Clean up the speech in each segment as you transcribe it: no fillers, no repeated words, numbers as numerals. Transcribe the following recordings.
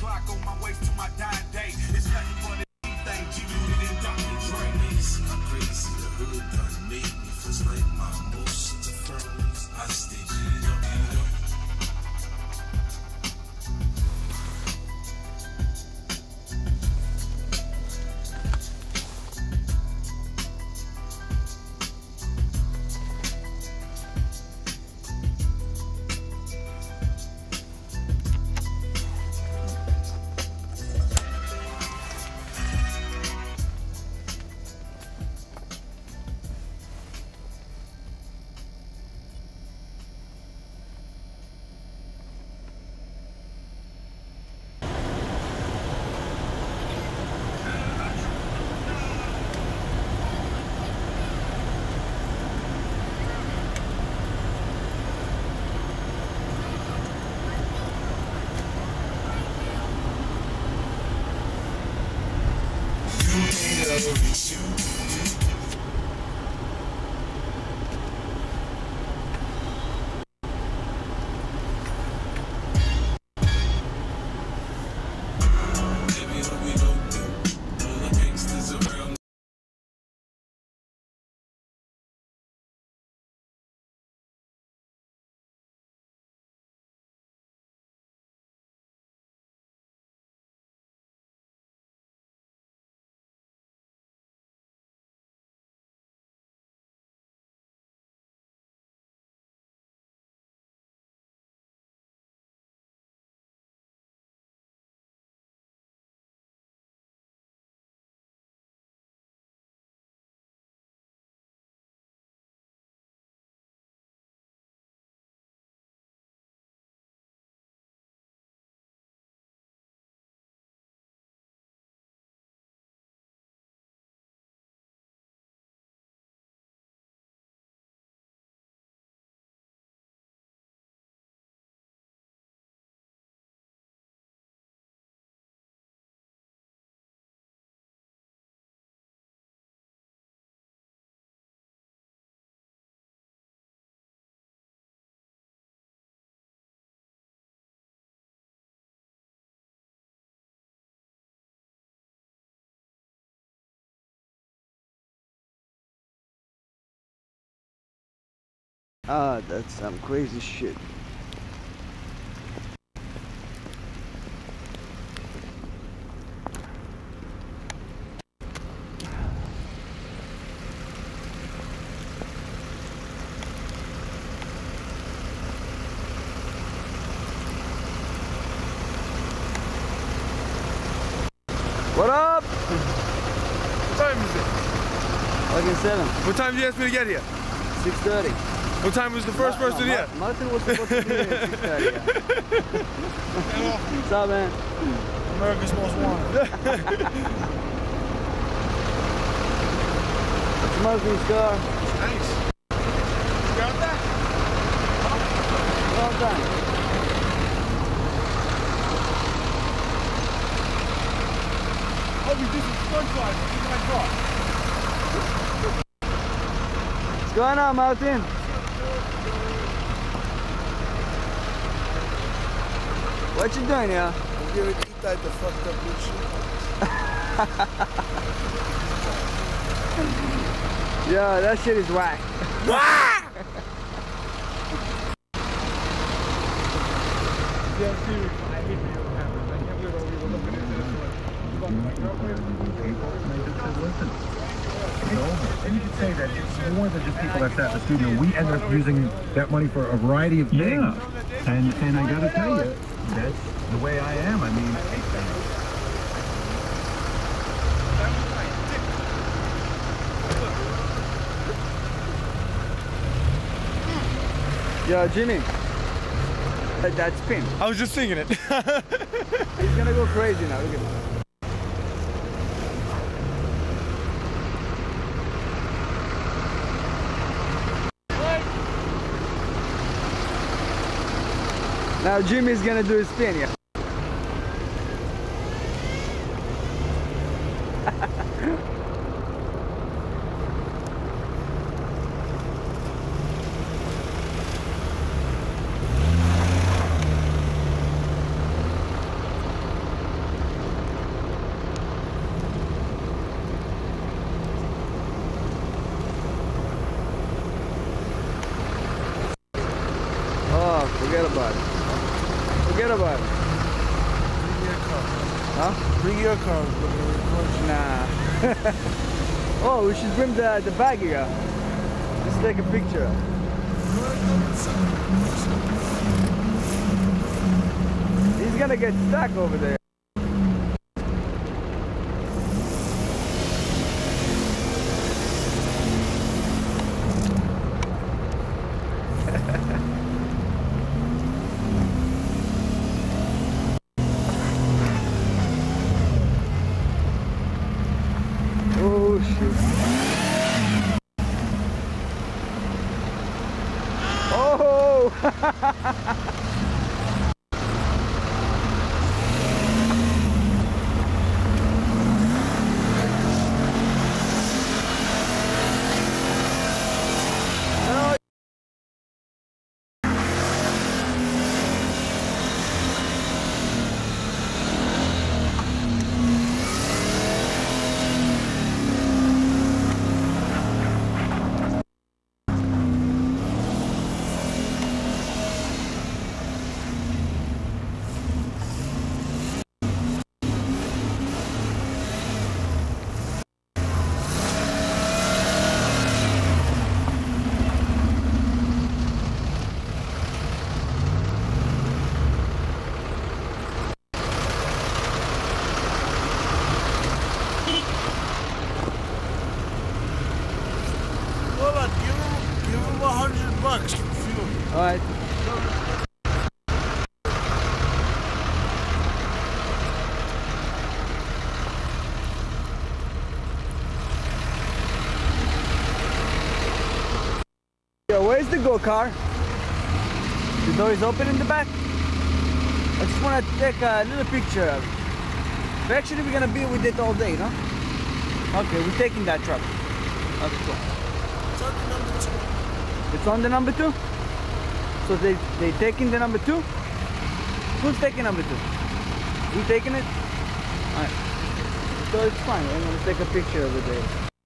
Glock on my waist to my dying day. It's nothing but a thing, G-Unit and Dr. Dre. I'm crazy, the hood done made me. Feels like my emotions are furnace. I stay G'd up, G'd up. Ah, that's some crazy shit. What up? What time is it? Fucking 7. What time did you ask me to get here? 6:30. What time was the first person here? Martin was supposed to be here at 6:30. What's up, man? America's Most Wanted. It's Martin's car. Nice. You got that? Long time. Oh, we did some stunt driving. Look at my car. What's going on, Martin? What you doing here? I'm giving E-Type the fucked up blue shit. Yo, that shit is whack. Yeah, seriously, I hate video cameras. I can't believe we were looking into this one. Listen, and you could say that it's more than just people that sat in the studio. We end up using that money for a variety of things. Yeah, and I gotta tell you, that's the way I am. I mean, Yo, Jimmy. That's Pin. I was just singing it. He's gonna go crazy now. Look at him. Now Jimmy's gonna do his spin, yeah. Forget about it. Bring your car. Huh? Bring your car. Nah. Oh, we should bring the bag here. Let's take a picture. He's gonna get stuck over there. Oh shit. Oh! Hold on, give him $100 for fuel. All right. Yo, where's the go-kart? The door is open in the back. I just want to take a little picture of it. But actually, we're gonna be with it all day, no? Okay, we're taking that truck. Okay, cool. It's on the number 2. It's on the number 2? So they taking the number 2? Who's taking number 2? You taking it? Alright. So it's fine, I'm gonna take a picture of it there.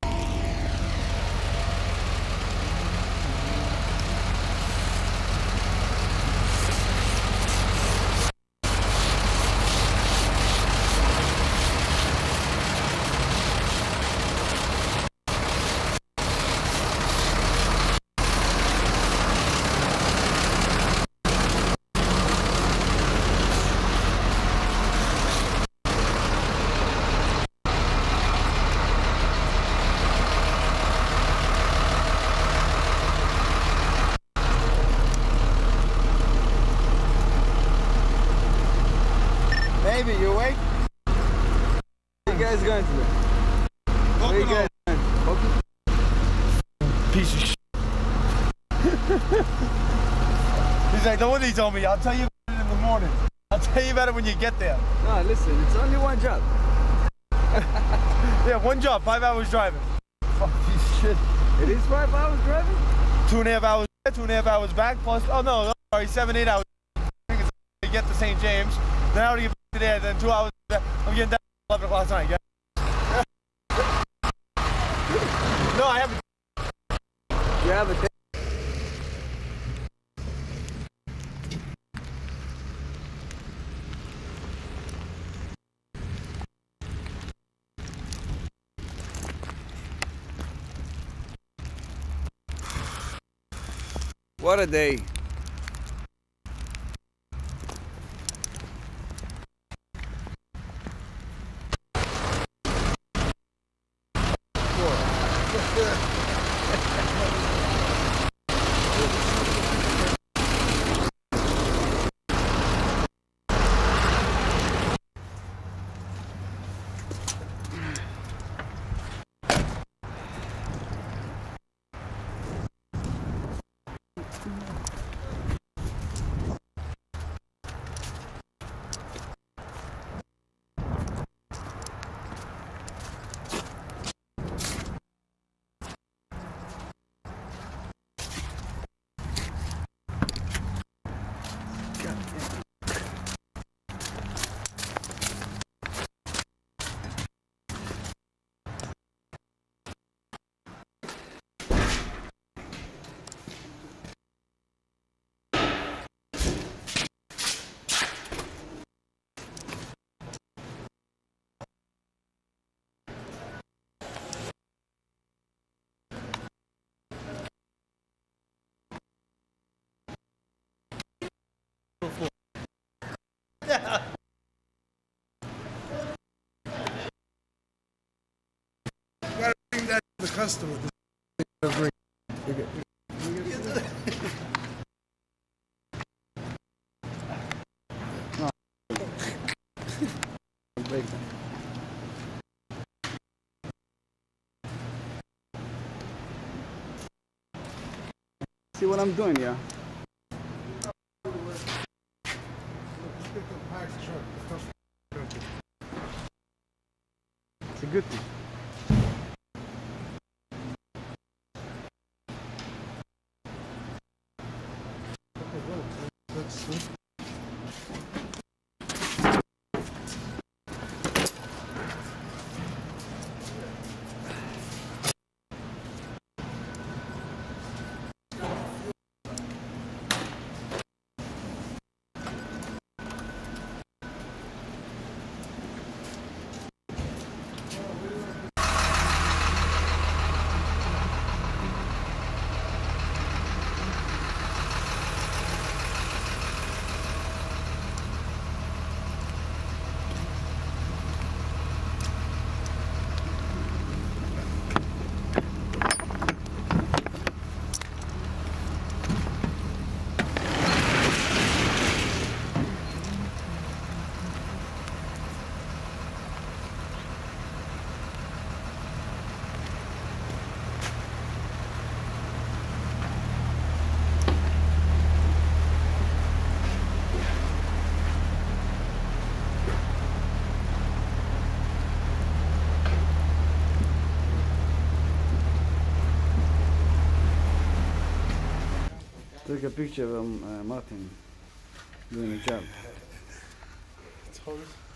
Baby, you awake? Where you guys going today? Where you guys going? Piece of shit. He's like, no wonder he told me. I'll tell you about it in the morning. I'll tell you about it when you get there. No, listen, it's only one job. Yeah, one job, 5 hours driving. Fuck this shit. It is 5 hours driving? 2.5 hours there, 2.5 hours back, plus, oh no, sorry, 7-8 hours. To get to St. James, then how do you get back to there, then 2 hours there. I'm getting down at 11 o'clock tonight. No, I haven't. You have a What a day. customer. Agree. Break them. See what I'm doing here? It's a good thing. Took a picture of Martin doing a job. It's hard.